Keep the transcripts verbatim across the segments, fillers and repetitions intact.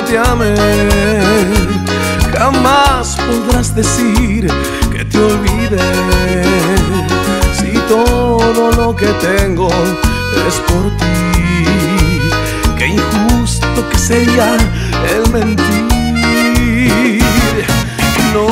te amé. Jamás podrás decir que te olvidé, si todo lo que tengo es por ti. Qué injusto que sería el mentir. No,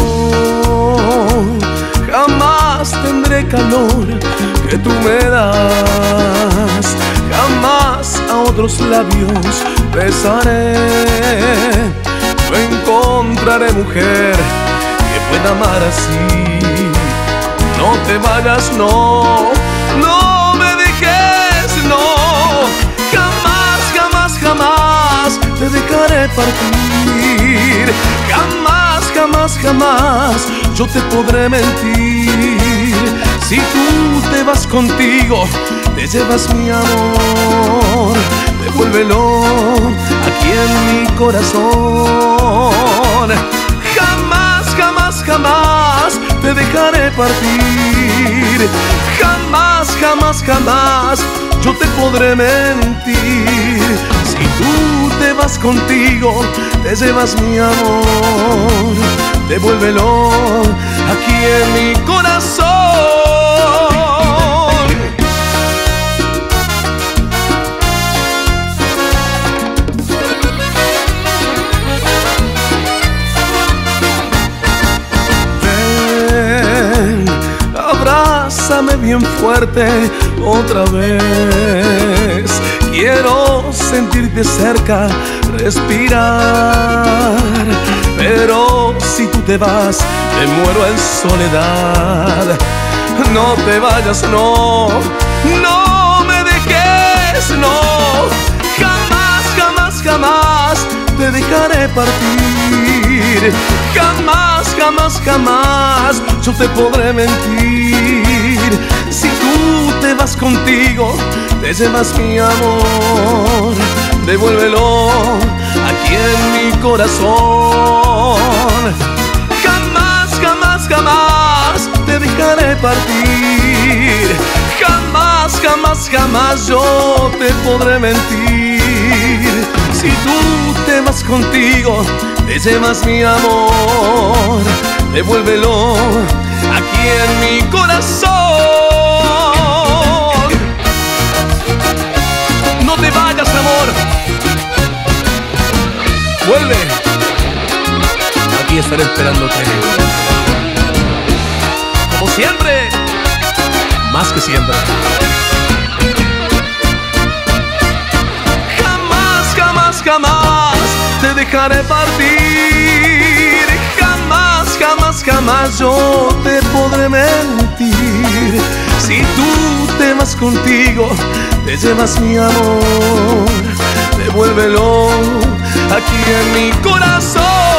jamás tendré calor que tú me das, jamás a otros labios besaré. No encontraré mujer que pueda amar así. No te vayas, no, no me dejes, no. Jamás, jamás, jamás te dejaré partir. Jamás, jamás, jamás yo te podré mentir. Si tú te vas contigo, te llevas mi amor, devuélvelo aquí en mi corazón. Jamás, jamás, jamás te dejaré partir. Jamás, jamás, jamás yo te podré mentir. Si tú te vas contigo, te llevas mi amor, devuélvelo aquí en mi corazón. Abrázame bien fuerte otra vez. Quiero sentirte cerca, respirar. Pero si tú te vas, me muero en soledad. No te vayas, no, no me dejes, no. Jamás, jamás, jamás te dejaré partir. Jamás, jamás, jamás yo te podré mentir. Si tú te vas contigo, te llevas mi amor, devuélvelo aquí en mi corazón. Jamás, jamás, jamás te dejaré partir. Jamás, jamás, jamás yo te podré mentir. Si tú te vas contigo, te llevas mi amor, devuélvelo aquí en mi corazón. No te vayas, amor, vuelve, aquí estaré esperándote. Como siempre, más que siempre. Jamás, jamás, jamás te dejaré partir. Jamás, jamás, jamás yo te podré mentir. Si tú te vas contigo, te llevas mi amor, devuélvelo aquí en mi corazón.